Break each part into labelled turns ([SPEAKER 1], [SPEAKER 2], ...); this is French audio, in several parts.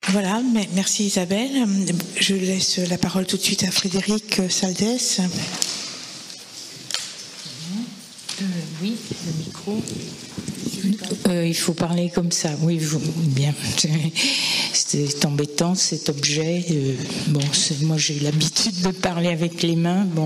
[SPEAKER 1] Voilà, merci Isabelle. Je laisse la parole tout de suite à Frédéric Saldès.
[SPEAKER 2] Oui, le micro. Il faut parler comme ça. Oui, bien. C'est embêtant cet objet. Bon, moi j'ai l'habitude de parler avec les mains. Bon.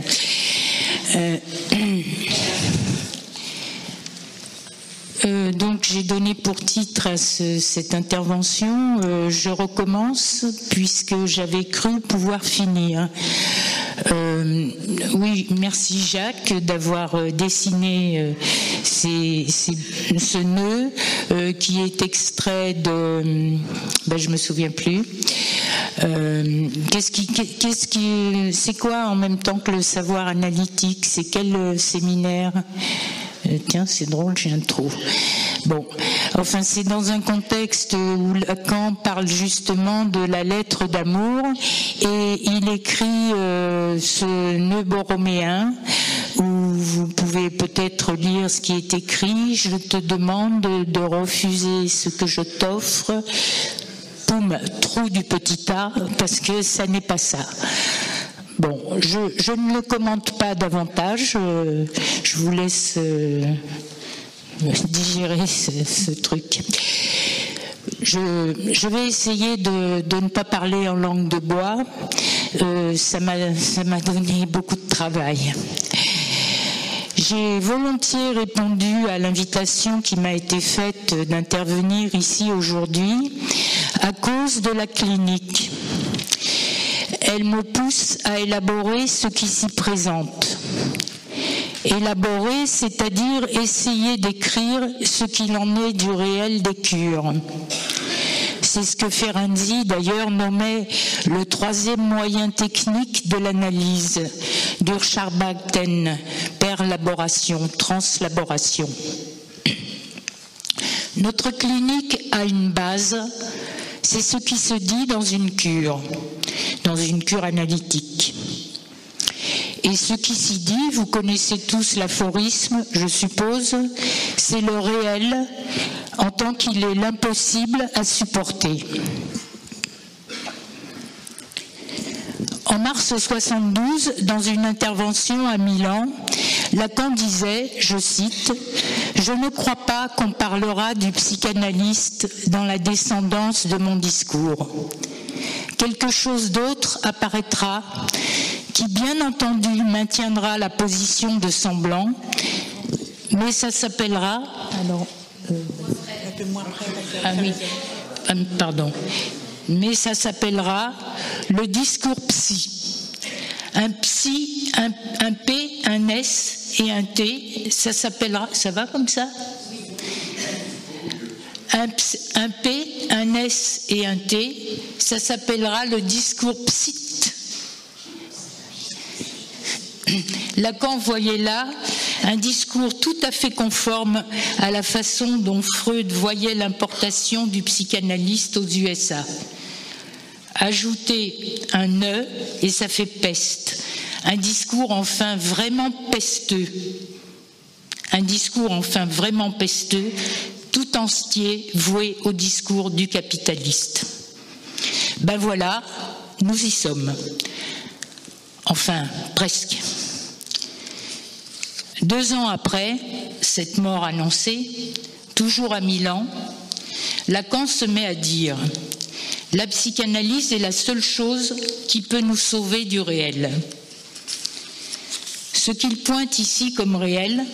[SPEAKER 2] Donc j'ai donné pour titre à cette intervention je recommence puisque j'avais cru pouvoir finir. Oui, merci Jacques d'avoir dessiné ce nœud qui est extrait de je me souviens plus. C'est quoi en même temps que le savoir analytique? C'est quel séminaire? Tiens, c'est drôle, j'ai un trou. Bon, enfin, c'est dans un contexte où Lacan parle justement de la lettre d'amour et il écrit ce nœud borroméen où vous pouvez peut-être lire ce qui est écrit. Je te demande de refuser ce que je t'offre. Poum, trou du petit A, parce que ça n'est pas ça. Bon, je ne le commente pas davantage, je vous laisse digérer ce truc. Je vais essayer de ne pas parler en langue de bois, ça m'a donné beaucoup de travail. J'ai volontiers répondu à l'invitation qui m'a été faite d'intervenir ici aujourd'hui à cause de la clinique. Elle me pousse à élaborer ce qui s'y présente. Élaborer, c'est-à-dire essayer d'écrire ce qu'il en est du réel des cures. C'est ce que Ferenczi, d'ailleurs, nommait le troisième moyen technique de l'analyse, Durcharbaten, perlaboration, translaboration. Notre clinique a une base, c'est ce qui se dit dans une cure analytique. Et ce qui s'y dit, vous connaissez tous l'aphorisme, je suppose, c'est le réel en tant qu'il est l'impossible à supporter. En mars 1972, dans une intervention à Milan, Lacan disait, je cite, « Je ne crois pas qu'on parlera du psychanalyste dans la descendance de mon discours. Quelque chose d'autre apparaîtra qui, bien entendu, maintiendra la position de semblant, mais ça s'appellera... Mais ça s'appellera le discours psy. Un psy, un P, un S et un T, ça s'appellera... Ça va comme ça ? Un P, un S et un T, ça s'appellera le discours psy. Lacan voyait là un discours tout à fait conforme à la façon dont Freud voyait l'importation du psychanalyste aux USA. Ajoutez un « ne » et ça fait peste. Un discours enfin vraiment pesteux. Un discours enfin vraiment pesteux, tout entier voué au discours du capitaliste. Ben voilà, nous y sommes. Enfin, presque. 2 ans après cette mort annoncée, toujours à Milan, Lacan se met à dire « La psychanalyse est la seule chose qui peut nous sauver du réel. » Ce qu'il pointe ici comme réel,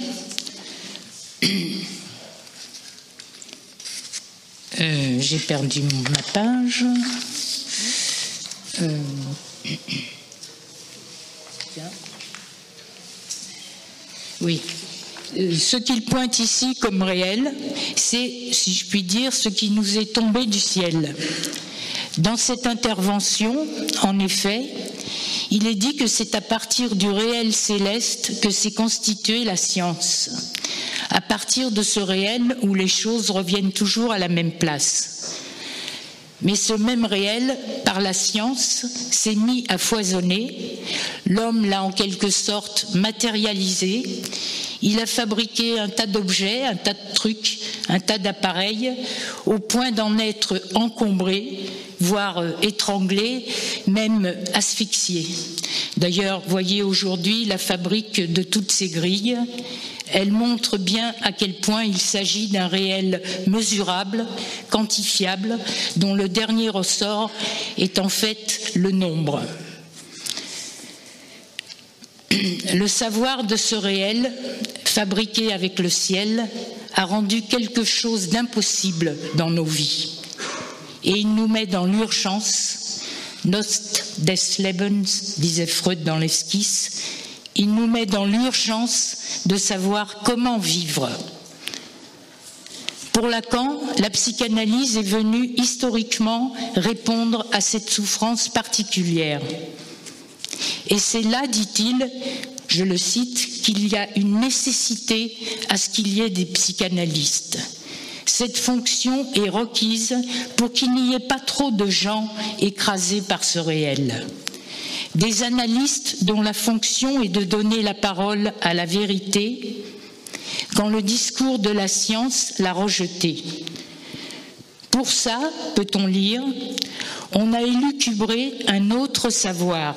[SPEAKER 2] j'ai perdu ma page. Oui. Ce qu'il pointe ici comme réel, c'est, si je puis dire, ce qui nous est tombé du ciel. Dans cette intervention, en effet, il est dit que c'est à partir du réel céleste que s'est constituée la science. À partir de ce réel où les choses reviennent toujours à la même place. Mais ce même réel, par la science, s'est mis à foisonner. L'homme l'a en quelque sorte matérialisé. Il a fabriqué un tas d'objets, un tas de trucs, un tas d'appareils, au point d'en être encombré, voire étranglé, même asphyxié. D'ailleurs, voyez aujourd'hui la fabrique de toutes ces grilles. Elle montre bien à quel point il s'agit d'un réel mesurable, quantifiable, dont le dernier ressort est en fait le nombre. Le savoir de ce réel, fabriqué avec le ciel, a rendu quelque chose d'impossible dans nos vies. Et il nous met dans l'urgence, Nost des Lebens, disait Freud dans l'esquisse, il nous met dans l'urgence de savoir comment vivre. Pour Lacan, la psychanalyse est venue historiquement répondre à cette souffrance particulière. Et c'est là, dit-il, je le cite, qu'il y a une nécessité à ce qu'il y ait des psychanalystes. Cette fonction est requise pour qu'il n'y ait pas trop de gens écrasés par ce réel. Des analystes dont la fonction est de donner la parole à la vérité quand le discours de la science l'a rejetée. Pour ça, peut-on lire, on a élucubré un autre savoir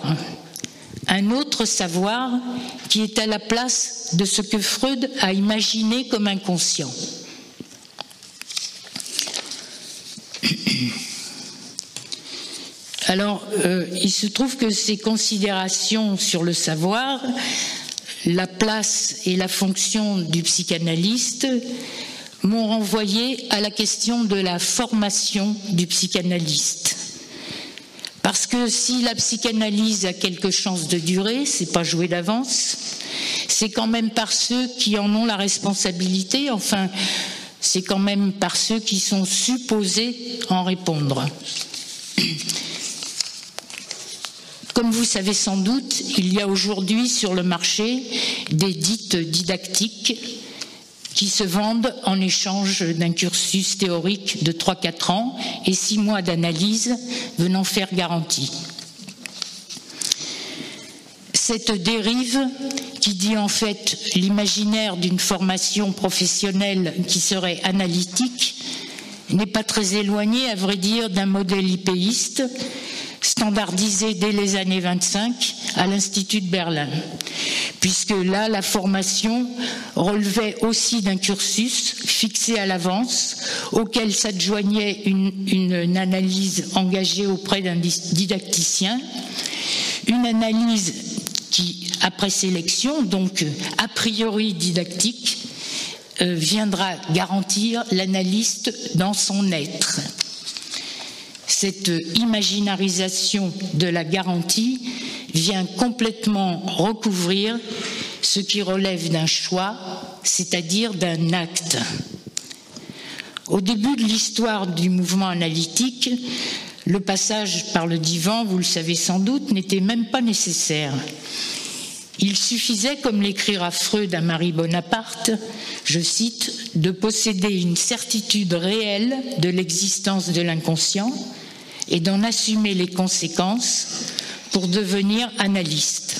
[SPEAKER 2] qui est à la place de ce que Freud a imaginé comme inconscient. Alors, il se trouve que ces considérations sur le savoir, la place et la fonction du psychanalyste m'ont renvoyé à la question de la formation du psychanalyste. Parce que si la psychanalyse a quelque chance de durer, c'est pas joué d'avance, c'est quand même par ceux qui en ont la responsabilité, enfin, c'est quand même par ceux qui sont supposés en répondre. Comme vous savez sans doute, il y a aujourd'hui sur le marché des dites didactiques qui se vendent en échange d'un cursus théorique de 3-4 ans et 6 mois d'analyse venant faire garantie. Cette dérive, qui dit en fait l'imaginaire d'une formation professionnelle qui serait analytique, n'est pas très éloignée, à vrai dire, d'un modèle ipéiste standardisé dès les années 25 à l'Institut de Berlin, puisque là, la formation relevait aussi d'un cursus fixé à l'avance, auquel s'adjoignait une analyse engagée auprès d'un didacticien, une analyse qui, après sélection, donc a priori didactique, viendra garantir l'analyste dans son être. Cette imaginarisation de la garantie vient complètement recouvrir ce qui relève d'un choix, c'est-à-dire d'un acte. Au début de l'histoire du mouvement analytique, le passage par le divan, vous le savez sans doute, n'était même pas nécessaire. Il suffisait, comme l'écrira Freud à Marie Bonaparte, je cite, de posséder une certitude réelle de l'existence de l'inconscient et d'en assumer les conséquences pour devenir analyste.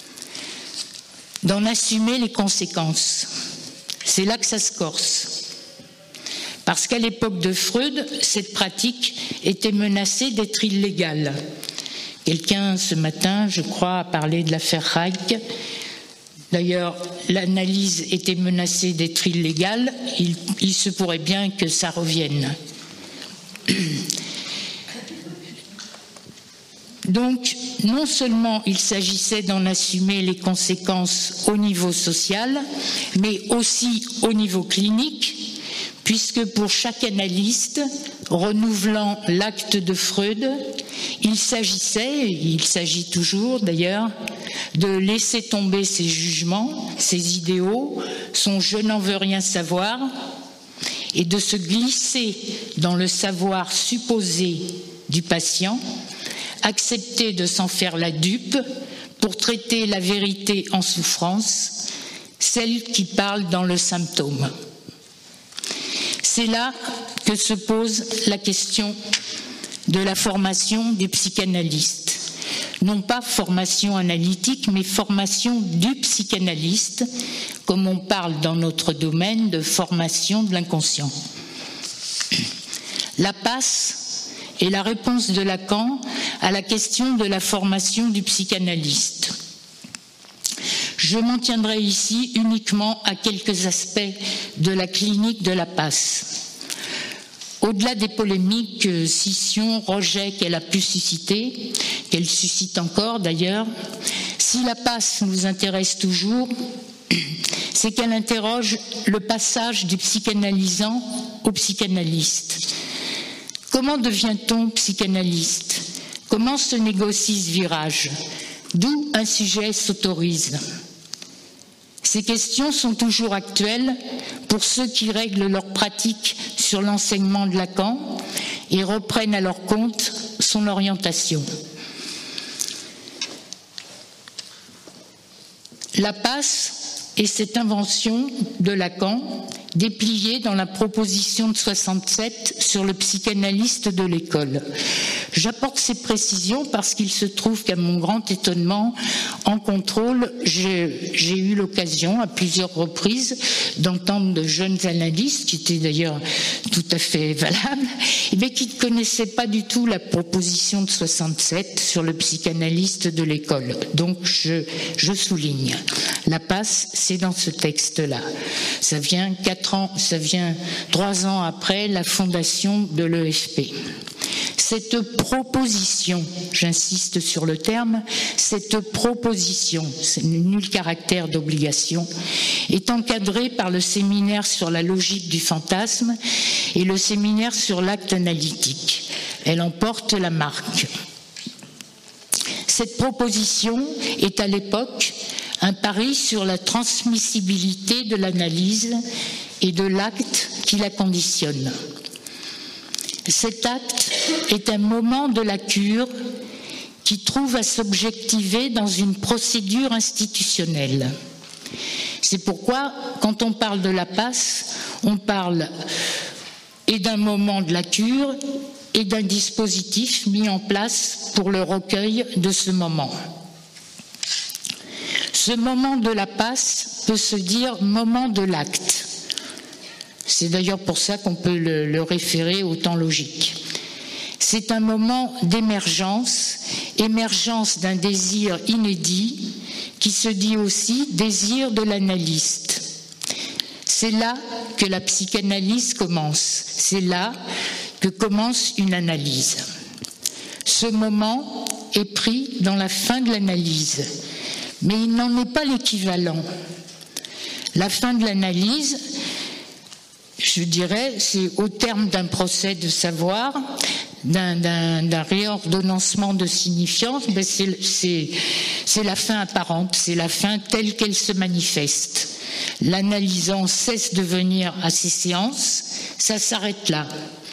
[SPEAKER 2] D'en assumer les conséquences. C'est là que ça se corse. Parce qu'à l'époque de Freud, cette pratique était menacée d'être illégale. Quelqu'un, ce matin, je crois, a parlé de l'affaire Reich. D'ailleurs, l'analyse était menacée d'être illégale. Il se pourrait bien que ça revienne. Donc, non seulement il s'agissait d'en assumer les conséquences au niveau social, mais aussi au niveau clinique, puisque pour chaque analyste, renouvelant l'acte de Freud, il s'agit toujours d'ailleurs, de laisser tomber ses jugements, ses idéaux, son « je n'en veux rien savoir », et de se glisser dans le savoir supposé du patient, accepter de s'en faire la dupe pour traiter la vérité en souffrance, celle qui parle dans le symptôme. C'est là que se pose la question de la formation du psychanalyste. Non pas formation analytique, mais formation du psychanalyste, comme on parle dans notre domaine de formation de l'inconscient. La passe et la réponse de Lacan à la question de la formation du psychanalyste. Je m'en tiendrai ici uniquement à quelques aspects de la clinique de la passe. Au-delà des polémiques, scission, rejet qu'elle a pu susciter, qu'elle suscite encore d'ailleurs, si la passe nous intéresse toujours, c'est qu'elle interroge le passage du psychanalysant au psychanalyste. Comment devient-on psychanalyste? Comment se négocie ce virage? D'où un sujet s'autorise? Ces questions sont toujours actuelles pour ceux qui règlent leur pratique sur l'enseignement de Lacan et reprennent à leur compte son orientation. La passe est cette invention de Lacan dépliée dans la proposition de 67 sur le psychanalyste de l'école. J'apporte ces précisions parce qu'il se trouve qu'à mon grand étonnement, en contrôle, j'ai eu l'occasion à plusieurs reprises d'entendre de jeunes analystes, qui étaient d'ailleurs tout à fait valables, mais qui ne connaissaient pas du tout la proposition de 67 sur le psychanalyste de l'école. Donc je souligne, la passe, c'est dans ce texte-là. Ça vient 3 ans après la fondation de l'EFP. Cette proposition, j'insiste sur le terme, cette proposition, c'est nul caractère d'obligation, est encadrée par le séminaire sur la logique du fantasme et le séminaire sur l'acte analytique. Elle en porte la marque. Cette proposition est à l'époque un pari sur la transmissibilité de l'analyse et de l'acte qui la conditionne. Cet acte est un moment de la cure qui trouve à s'objectiver dans une procédure institutionnelle. C'est pourquoi, quand on parle de la passe, on parle et d'un moment de la cure et d'un dispositif mis en place pour le recueil de ce moment. Ce moment de la passe peut se dire moment de l'acte. C'est d'ailleurs pour ça qu'on peut le référer au temps logique. C'est un moment d'émergence, émergence d'un désir inédit qui se dit aussi désir de l'analyste. C'est là que la psychanalyse commence, c'est là que commence une analyse. Ce moment est pris dans la fin de l'analyse, mais il n'en est pas l'équivalent. La fin de l'analyse, je dirais, c'est au terme d'un procès de savoir, d'un réordonnancement de signifiance, mais c'est la fin apparente, c'est la fin telle qu'elle se manifeste. L'analysant cesse de venir à ses séances, ça s'arrête là.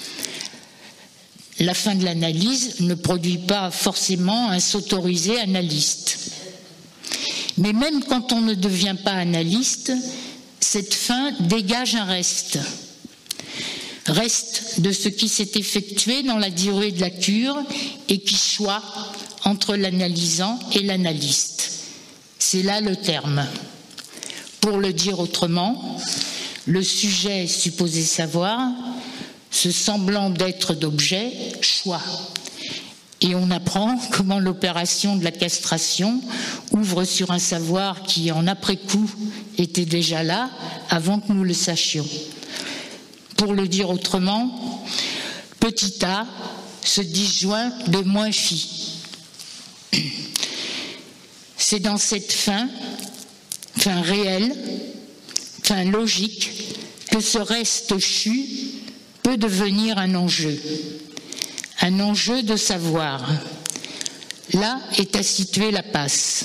[SPEAKER 2] La fin de l'analyse ne produit pas forcément un s'autoriser analyste. Mais même quand on ne devient pas analyste, cette fin dégage un reste. Reste de ce qui s'est effectué dans la durée de la cure et qui choisit entre l'analysant et l'analyste. C'est là le terme. Pour le dire autrement, le sujet supposé savoir, ce semblant d'être d'objet, choix. Et on apprend comment l'opération de la castration ouvre sur un savoir qui, en après-coup, était déjà là avant que nous le sachions. Pour le dire autrement, petit a se disjoint de moins phi. C'est dans cette fin réelle, fin logique, que ce reste chu peut devenir un enjeu de savoir. Là est à situer la passe.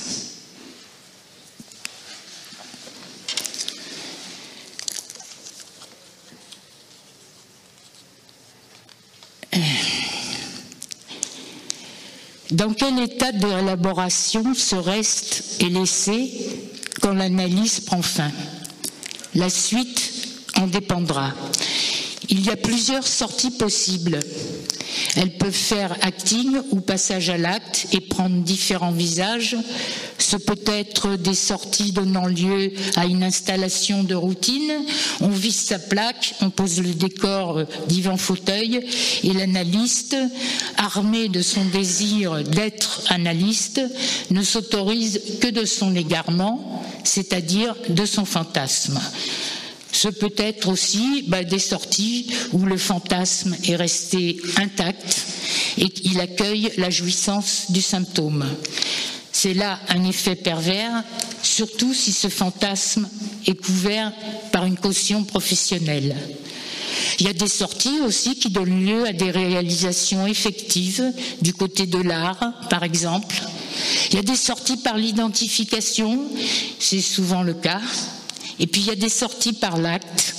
[SPEAKER 2] Dans quel état d'élaboration ce reste est laissé quand l'analyse prend fin? La suite en dépendra. Il y a plusieurs sorties possibles. Elles peuvent faire acting ou passage à l'acte et prendre différents visages. Ce peut être des sorties donnant lieu à une installation de routine. On visse sa plaque, on pose le décor divan-fauteuil et l'analyste, armé de son désir d'être analyste, ne s'autorise que de son égarement, c'est-à-dire de son fantasme. Ce peut être aussi des sorties où le fantasme est resté intact et qu'il accueille la jouissance du symptôme. C'est là un effet pervers, surtout si ce fantasme est couvert par une caution professionnelle. Il y a des sorties aussi qui donnent lieu à des réalisations effectives du côté de l'art, par exemple. Il y a des sorties par l'identification, c'est souvent le cas. Et puis il y a des sorties par l'acte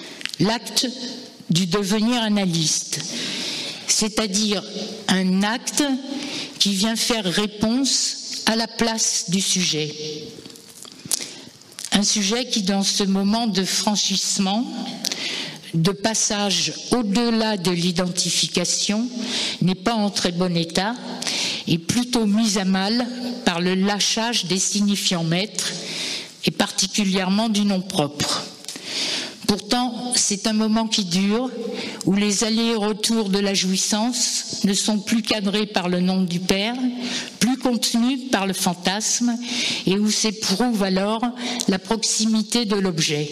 [SPEAKER 2] du devenir analyste, c'est-à-dire un acte qui vient faire réponse à la place du sujet. Un sujet qui, dans ce moment de franchissement, de passage au-delà de l'identification, n'est pas en très bon état et plutôt mis à mal par le lâchage des signifiants maîtres et particulièrement du nom propre. Pourtant, c'est un moment qui dure, où les allers et retours de la jouissance ne sont plus cadrés par le nom du Père, plus contenus par le fantasme, et où s'éprouve alors la proximité de l'objet.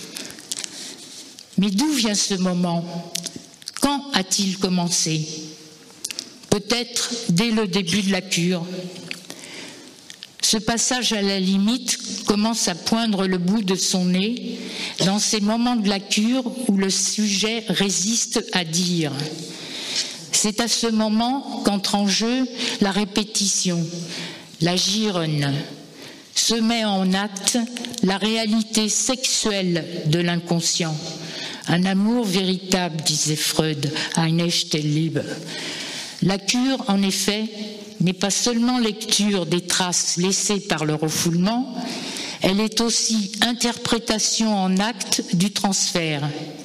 [SPEAKER 2] Mais d'où vient ce moment? Quand a-t-il commencé? Peut-être dès le début de la cure. Ce passage à la limite commence à poindre le bout de son nez dans ces moments de la cure où le sujet résiste à dire. C'est à ce moment qu'entre en jeu la répétition, la gironne, se met en acte la réalité sexuelle de l'inconscient. Un amour véritable, disait Freud, ein echtes Liebe. La cure, en effet, n'est pas seulement lecture des traces laissées par le refoulement, elle est aussi interprétation en acte du transfert.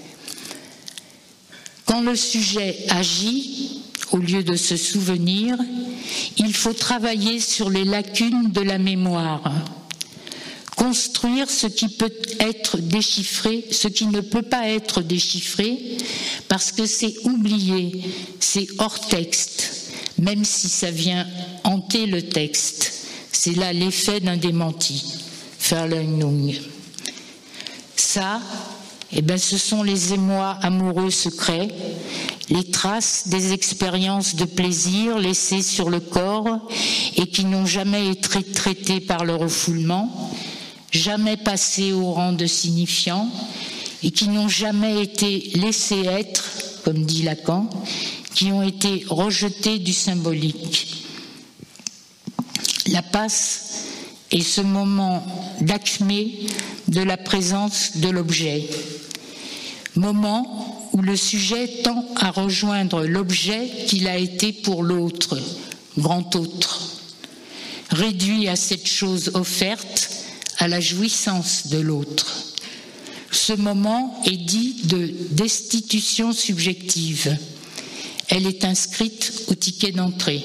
[SPEAKER 2] Quand le sujet agit, au lieu de se souvenir, il faut travailler sur les lacunes de la mémoire, construire ce qui peut être déchiffré, ce qui ne peut pas être déchiffré, parce que c'est oublié, c'est hors texte. Même si ça vient hanter le texte. C'est là l'effet d'un démenti. Verleumdung. Ça, ce sont les émois amoureux secrets, les traces des expériences de plaisir laissées sur le corps et qui n'ont jamais été traitées par le refoulement, jamais passées au rang de signifiants et qui n'ont jamais été laissées être, comme dit Lacan, qui ont été rejetés du symbolique. La passe est ce moment d'acmé de la présence de l'objet, moment où le sujet tend à rejoindre l'objet qu'il a été pour l'autre, grand autre, réduit à cette chose offerte, à la jouissance de l'autre. Ce moment est dit de destitution subjective. Elle est inscrite au ticket d'entrée.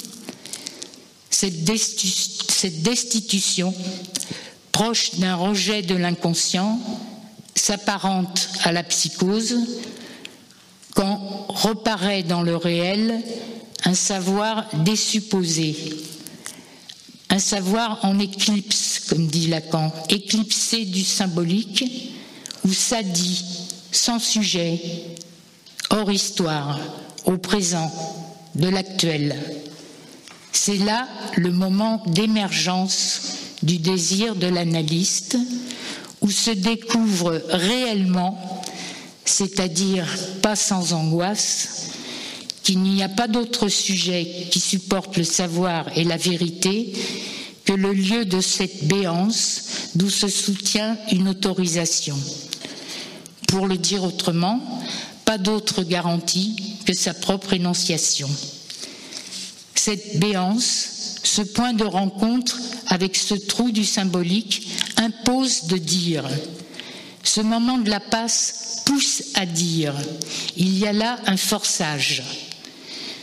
[SPEAKER 2] Cette destitution, proche d'un rejet de l'inconscient, s'apparente à la psychose quand reparaît dans le réel un savoir désupposé, un savoir en éclipse, comme dit Lacan, éclipsé du symbolique, où ça dit, sans sujet, hors histoire, au présent, de l'actuel. C'est là le moment d'émergence du désir de l'analyste, où se découvre réellement, c'est-à-dire pas sans angoisse, qu'il n'y a pas d'autre sujet qui supporte le savoir et la vérité que le lieu de cette béance d'où se soutient une autorisation. Pour le dire autrement, pas d'autre garantie que sa propre énonciation. Cette béance, ce point de rencontre avec ce trou du symbolique, impose de dire. Ce moment de la passe pousse à dire. Il y a là un forçage.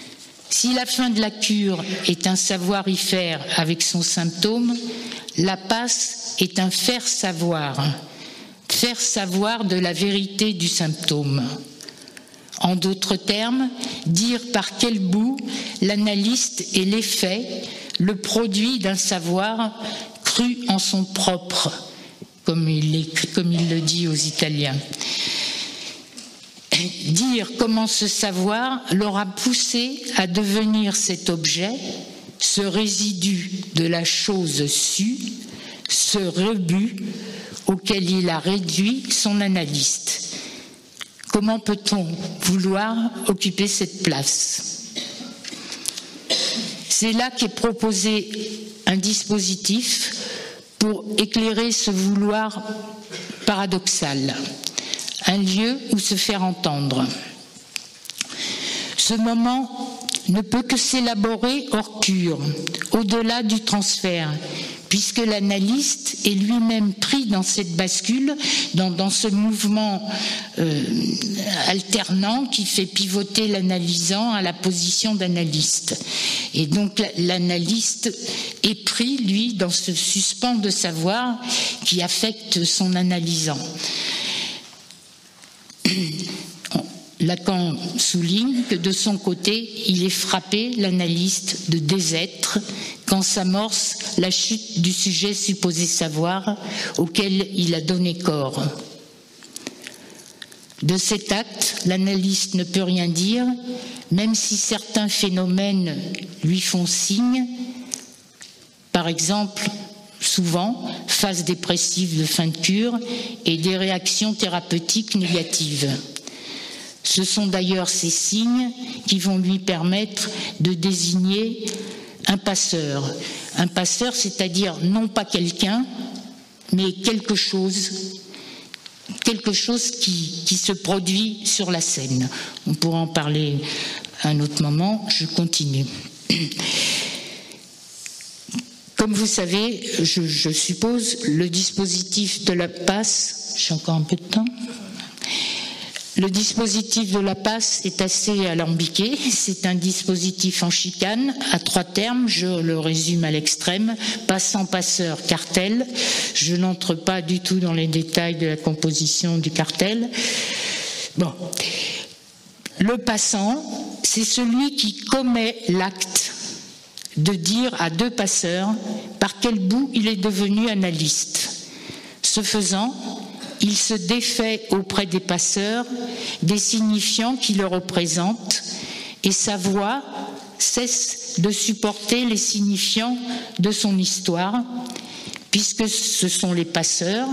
[SPEAKER 2] Si la fin de la cure est un savoir y faire avec son symptôme, la passe est un faire savoir de la vérité du symptôme. En d'autres termes, dire par quel bout l'analyste est l'effet, le produit d'un savoir cru en son propre, comme il le dit aux Italiens. Dire comment ce savoir l'aura poussé à devenir cet objet, ce résidu de la chose sue, ce rebut auquel il a réduit son analyste. Comment peut-on vouloir occuper cette place ? C'est là qu'est proposé un dispositif pour éclairer ce vouloir paradoxal, un lieu où se faire entendre. Ce moment ne peut que s'élaborer hors cure, au-delà du transfert, puisque l'analyste est lui-même pris dans cette bascule, dans ce mouvement alternant qui fait pivoter l'analysant à la position d'analyste. Et donc l'analyste est pris, lui, dans ce suspens de savoir qui affecte son analysant. Lacan souligne que de son côté, il est frappé, l'analyste, de désêtre quand s'amorce la chute du sujet supposé savoir auquel il a donné corps. De cet acte, l'analyste ne peut rien dire, même si certains phénomènes lui font signe, par exemple, souvent, phase dépressive de fin de cure et des réactions thérapeutiques négatives. Ce sont d'ailleurs ces signes qui vont lui permettre de désigner un passeur. Un passeur, c'est-à-dire non pas quelqu'un, mais quelque chose qui se produit sur la scène. On pourra en parler à un autre moment, je continue. Comme vous savez, je suppose, le dispositif de la passe, j'ai encore un peu de temps. Le dispositif de la passe est assez alambiqué. C'est un dispositif en chicane à 3 termes. Je le résume à l'extrême. Passant, passeur, cartel. Je n'entre pas du tout dans les détails de la composition du cartel. Bon. Le passant, c'est celui qui commet l'acte de dire à 2 passeurs par quel bout il est devenu analyste. Ce faisant, il se défait auprès des passeurs des signifiants qui le représentent et sa voix cesse de supporter les signifiants de son histoire, puisque ce sont les passeurs,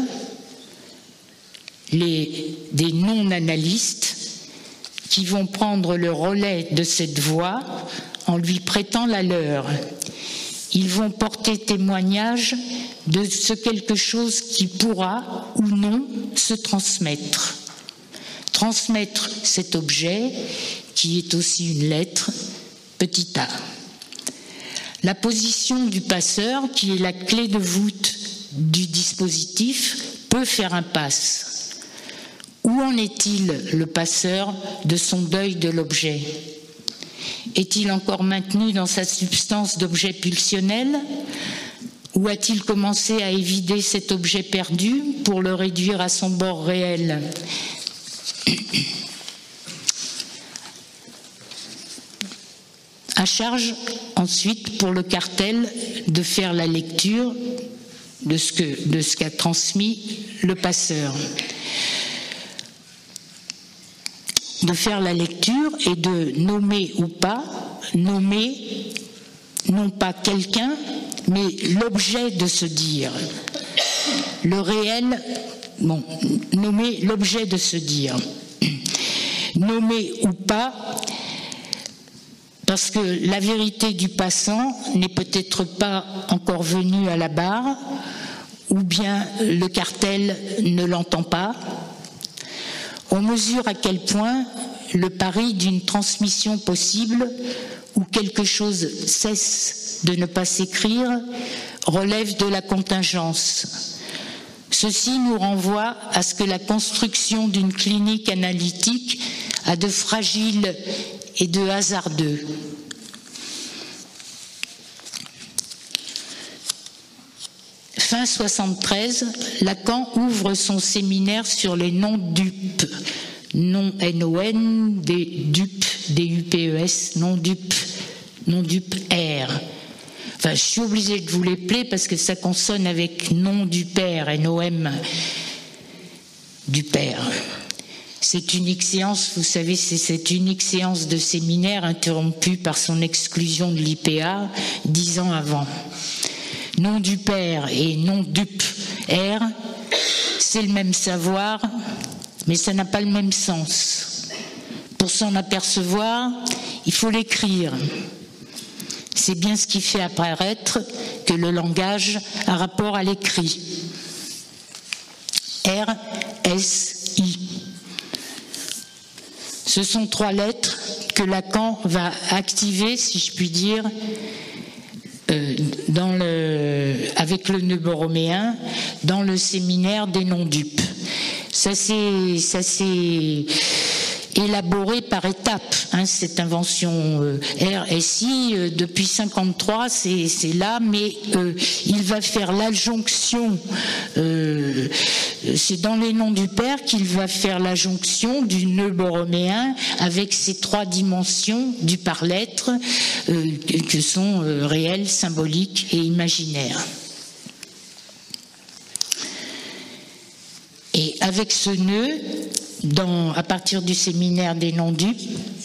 [SPEAKER 2] des non-analystes, qui vont prendre le relais de cette voix en lui prêtant la leur. Ils vont porter témoignage de ce quelque chose qui pourra ou non se transmettre. Transmettre cet objet, qui est aussi une lettre, petit a. La position du passeur, qui est la clé de voûte du dispositif, peut faire impasse. Où en est-il, le passeur, de son deuil de l'objet ? Est-il encore maintenu dans sa substance d'objet pulsionnel ? Ou a-t-il commencé à évider cet objet perdu pour le réduire à son bord réel ? À charge ensuite pour le cartel de faire la lecture de ce qu'a transmis le passeur. De faire la lecture et de nommer ou pas, nommer non pas quelqu'un, mais l'objet de se dire. Le réel, nommer l'objet de se dire. Nommer ou pas, parce que la vérité du passant n'est peut-être pas encore venue à la barre, ou bien le cartel ne l'entend pas. On mesure à quel point le pari d'une transmission possible où quelque chose cesse de ne pas s'écrire relève de la contingence. Ceci nous renvoie à ce que la construction d'une clinique analytique a de fragile et de hasardeux. Fin 73, Lacan ouvre son séminaire sur les non-dupes. Non-N-O-N, des dupes, D-U-P-E-S, non-dupes, non-dupes R. Enfin, je suis obligée de vous les plaire parce que ça consonne avec nom du père, N-O-M, du père. Cette unique séance, vous savez, c'est cette unique séance de séminaire interrompue par son exclusion de l'IPA 10 ans avant. Nom du père et nom dupe R, c'est le même savoir, mais ça n'a pas le même sens. Pour s'en apercevoir, il faut l'écrire. C'est bien ce qui fait apparaître que le langage a rapport à l'écrit. R, S, I. Ce sont 3 lettres que Lacan va activer, si je puis dire, avec le nœud borroméen, dans le séminaire des non-dupes. Ça s'est élaboré par étapes, cette invention RSI, depuis 1953, c'est là, mais il va faire l'adjonction, c'est dans les noms du père qu'il va faire l'adjonction du nœud borroméen avec ces 3 dimensions du par-lettre que sont réelles, symboliques et imaginaires. Et avec ce nœud, à partir du séminaire des non-dupes,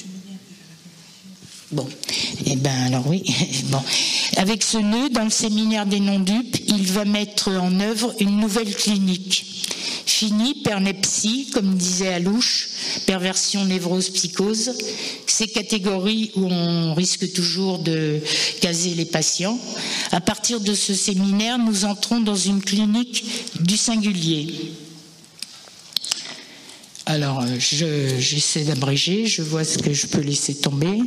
[SPEAKER 2] avec ce nœud, dans le séminaire des non-dupes, il va mettre en œuvre une nouvelle clinique. Fini, pernepsie, comme disait Alouche, perversion, névrose, psychose, ces catégories où on risque toujours de caser les patients. À partir de ce séminaire, nous entrons dans une clinique du singulier. Alors, j'essaie d'abréger, je vois ce que je peux laisser tomber.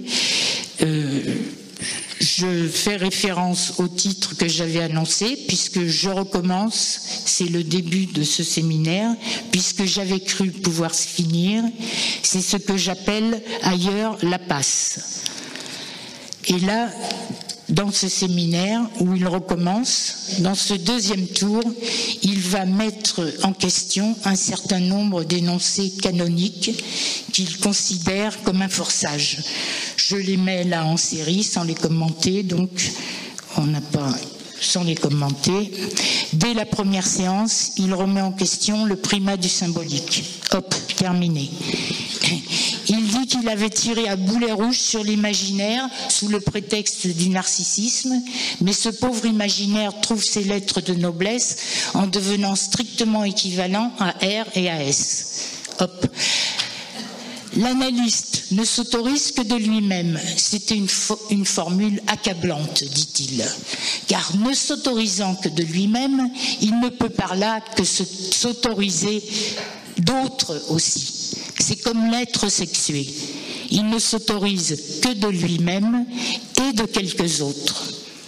[SPEAKER 2] Je fais référence au titre que j'avais annoncé, puisque je recommence, c'est le début de ce séminaire, puisque j'avais cru pouvoir se finir. C'est ce que j'appelle ailleurs la passe. Et là, dans ce séminaire où il recommence, dans ce deuxième tour, il va mettre en question un certain nombre d'énoncés canoniques qu'il considère comme un forçage. Je les mets là en série sans les commenter, donc on n'a pas sans les commenter. Dès la première séance, il remet en question le primat du symbolique. Hop, terminé. Il dit qu'il avait tiré à boulet rouge sur l'imaginaire sous le prétexte du narcissisme, mais ce pauvre imaginaire trouve ses lettres de noblesse en devenant strictement équivalent à R et à S. Hop. L'analyste ne s'autorise que de lui-même. C'était une formule accablante, dit-il. Car ne s'autorisant que de lui-même, il ne peut par là que s'autoriser d'autres aussi. C'est comme l'être sexué. Il ne s'autorise que de lui-même et de quelques autres.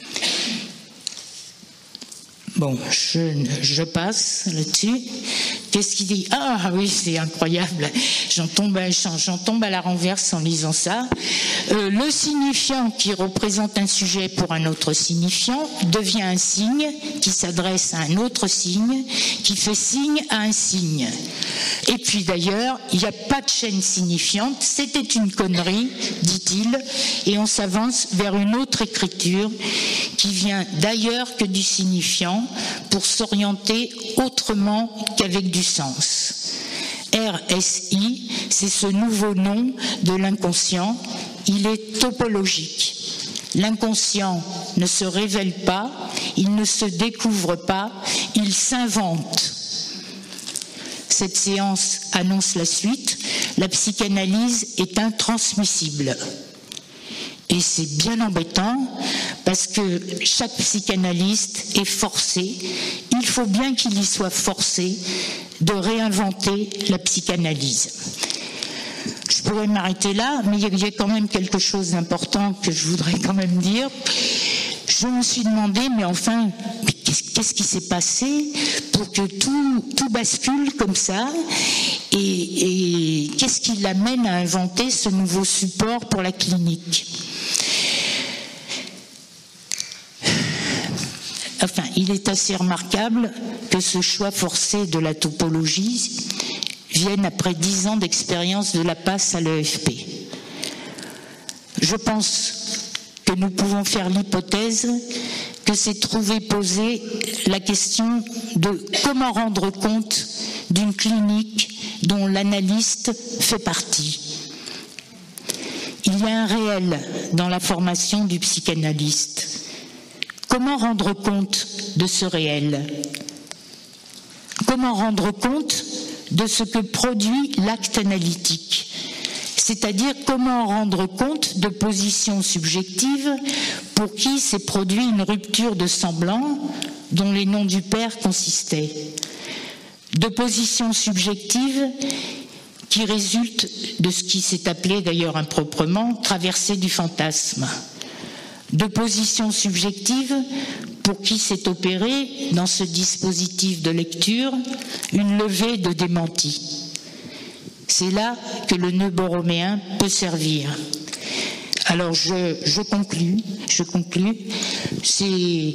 [SPEAKER 2] Bon, je passe là-dessus. Qu'est-ce qu'il dit? Ah oui, c'est incroyable. J'en tombe à la renverse en lisant ça. Le signifiant qui représente un sujet pour un autre signifiant devient un signe qui s'adresse à un autre signe qui fait signe à un signe. Et puis d'ailleurs, il n'y a pas de chaîne signifiante. C'était une connerie, dit-il, et on s'avance vers une autre écriture qui vient d'ailleurs que du signifiant pour s'orienter autrement qu'avec du sens. RSI, c'est ce nouveau nom de l'inconscient. Il est topologique. L'inconscient ne se révèle pas, il ne se découvre pas, il s'invente. Cette séance annonce la suite. La psychanalyse est intransmissible. Et c'est bien embêtant parce que chaque psychanalyste est forcé, il faut bien qu'il y soit forcé de réinventer la psychanalyse. Je pourrais m'arrêter là, mais il y a quand même quelque chose d'important que je voudrais quand même dire. Je me suis demandé, mais enfin, qu'est-ce qui s'est passé pour que tout bascule comme ça et qu'est-ce qui l'amène à inventer ce nouveau support pour la clinique ? il est assez remarquable que ce choix forcé de la topologie vienne après 10 ans d'expérience de la passe à l'EFP. Je pense que nous pouvons faire l'hypothèse que s'est trouvée posée la question de comment rendre compte d'une clinique dont l'analyste fait partie. Il y a un réel dans la formation du psychanalyste. Comment rendre compte de ce réel? Comment rendre compte de ce que produit l'acte analytique? C'est-à-dire comment rendre compte de positions subjectives pour qui s'est produit une rupture de semblant dont les noms du père consistaient. De positions subjectives qui résultent de ce qui s'est appelé d'ailleurs improprement traversée du fantasme. De positions subjectives pour qui s'est opéré dans ce dispositif de lecture une levée de démenti. C'est là que le nœud borroméen peut servir. Alors je conclus. C'est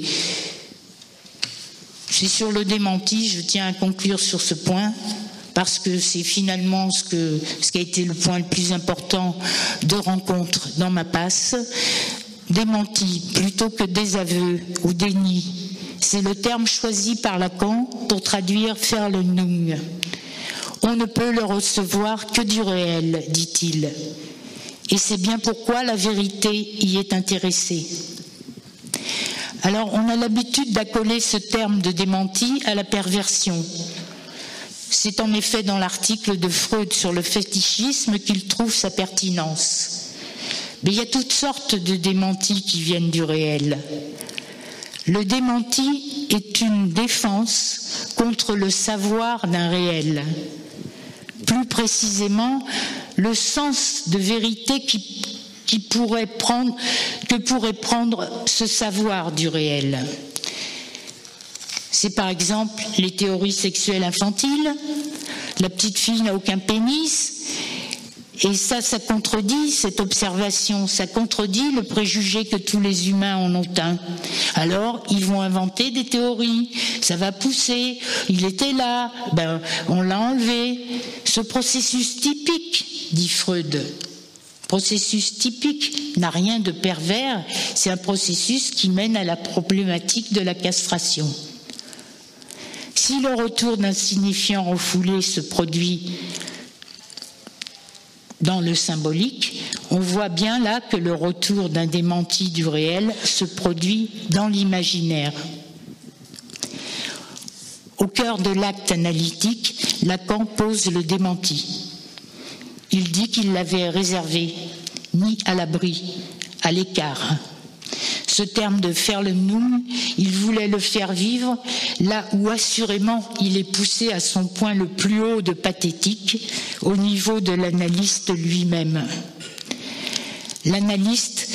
[SPEAKER 2] sur le démenti, je tiens à conclure sur ce point, parce que c'est finalement ce qui a été le point le plus important de rencontre dans ma passe. Démenti plutôt que désaveu ou déni, c'est le terme choisi par Lacan pour traduire Verleumdung. On ne peut le recevoir que du réel, dit-il. Et c'est bien pourquoi la vérité y est intéressée. Alors, on a l'habitude d'accoler ce terme de démenti à la perversion. C'est en effet dans l'article de Freud sur le fétichisme qu'il trouve sa pertinence. Mais il y a toutes sortes de démentis qui viennent du réel. Le démenti est une défense contre le savoir d'un réel. Plus précisément, le sens de vérité que pourrait prendre ce savoir du réel. C'est par exemple les théories sexuelles infantiles, la petite fille n'a aucun pénis, et ça contredit cette observation, ça contredit le préjugé que tous les humains en ont un. Alors, ils vont inventer des théories, ça va pousser, il était là, on l'a enlevé. Ce processus typique, dit Freud, processus typique n'a rien de pervers, c'est un processus qui mène à la problématique de la castration. Si le retour d'un signifiant refoulé se produit dans le symbolique, on voit bien là que le retour d'un démenti du réel se produit dans l'imaginaire. Au cœur de l'acte analytique, Lacan pose le démenti. Il dit qu'il l'avait réservé, mis à l'abri, à l'écart. Ce terme de Verleumdung, il voulait le faire vivre là où assurément il est poussé à son point le plus haut de pathétique, au niveau de l'analyste lui-même. L'analyste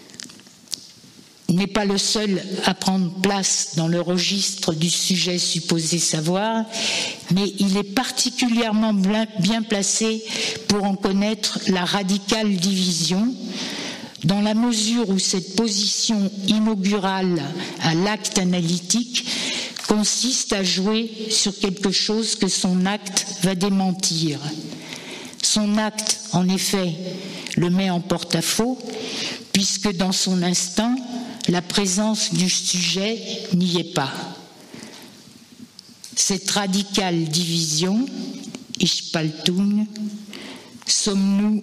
[SPEAKER 2] n'est pas le seul à prendre place dans le registre du sujet supposé savoir, mais il est particulièrement bien placé pour en connaître la radicale division, dans la mesure où cette position inaugurale à l'acte analytique consiste à jouer sur quelque chose que son acte va démentir. Son acte, en effet, le met en porte-à-faux, puisque dans son instant, la présence du sujet n'y est pas. Cette radicale division, Spaltung, sommes-nous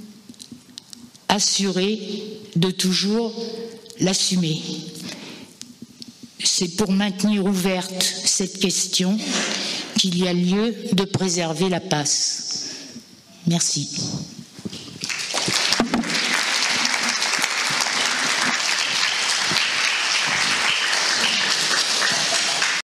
[SPEAKER 2] assurés de toujours l'assumer? C'est pour maintenir ouverte cette question qu'il y a lieu de préserver la passe. Merci.